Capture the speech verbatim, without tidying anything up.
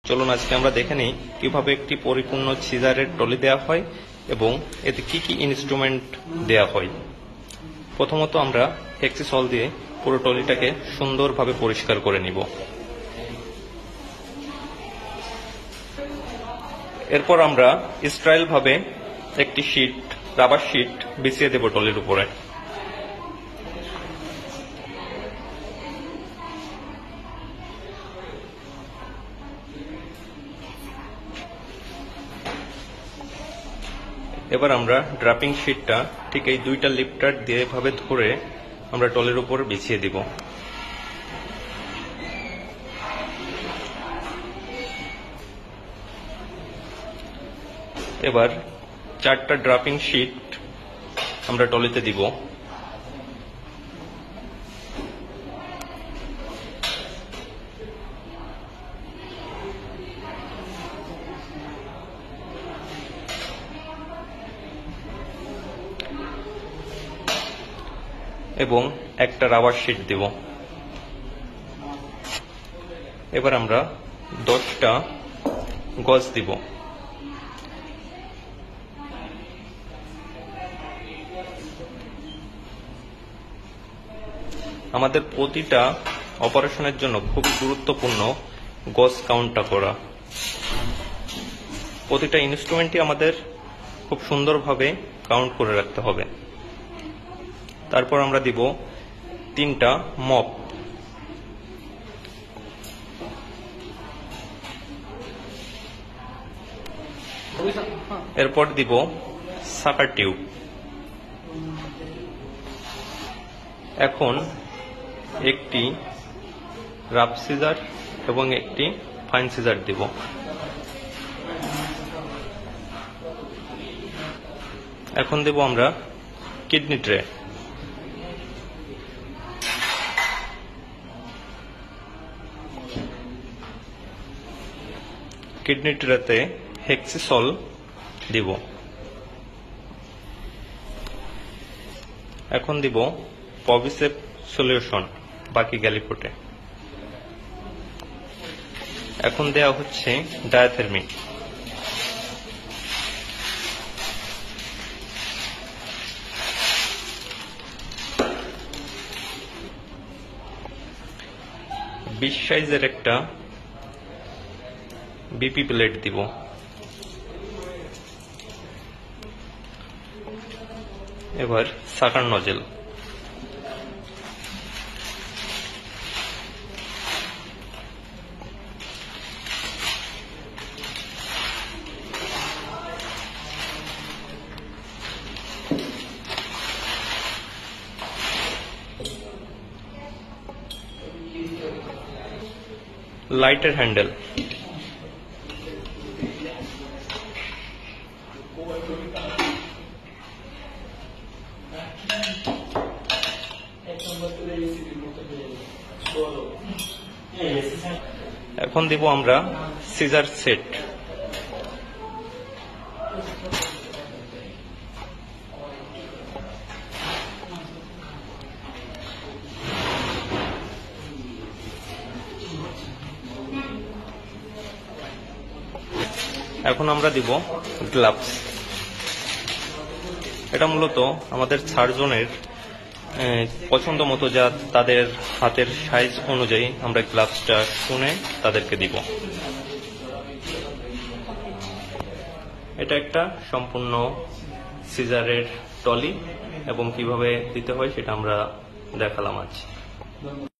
চলুন আজকে আমরা দেখে নিই কিভাবে একটি পরিপূর্ণ সিজারের ট্রলি দেওয়া হয় এবং এতে কি কি ইনস্ট্রুমেন্ট দেওয়া হয়। প্রথমত আমরা হেক্সিসল দিয়ে পুরো ট্রলিটাকে সুন্দরভাবে পরিষ্কার করে নিব। এরপর আমরা স্টাইল ভাবে একটি শীট রাবার শীট বিছিয়ে দেব ট্রলির উপরে। এবার আমরা ড্রাপিং শীটটা ঠিক এই দুইটা লিফটার দিয়ে এভাবে ধরে আমরা ট্রলির উপর বিছিয়ে দিব। এবার চারটা ড্রাপিং শীট আমরা ট্রলিতে দিব। এবং একটা রাবার শীট দিব। এবার আমরা দশটা গজ দিব। আমাদের প্রতিটা অপারেশনের জন্য খুবই গুরুত্বপূর্ণ গজ কাউন্টটা করা। প্রতিটা ইনস্ট্রুমেন্টই আমাদের খুব সুন্দরভাবে কাউন্ট করে রাখতে হবে। তারপর আমরা দিব তিনটা মপ। এরপর দিব সাকার টিউব। এখন একটি রাফ সিজার এবং একটি ফাইন সিজার দিব। এখন দেব আমরা কিডনি ট্রে। কিডনি ট্রেতে হেক্সিসল দিব। এখন দিব পভিসেপ সলিউশন বাকি গ্যালিফোটে। এখন দেয়া হচ্ছে ডায়াথেরমি। বিশ সাইজের একটা বিপি প্লেট দিব। এবার সাকার নজেল। লাইটের হ্যান্ডেল। এখন দিব আমরা সিজার সেট। এখন আমরা দিব গ্লাভস। এটা মূলত আমাদের সার্জনের পছন্দ মতো যা তাদের হাতের সাইজ অনুযায়ী আমরা গ্লাভসটা শুনে তাদেরকে দিব। এটা একটা সম্পূর্ণ সিজারের ট্রলি এবং কিভাবে দিতে হয় সেটা আমরা দেখালাম আজ।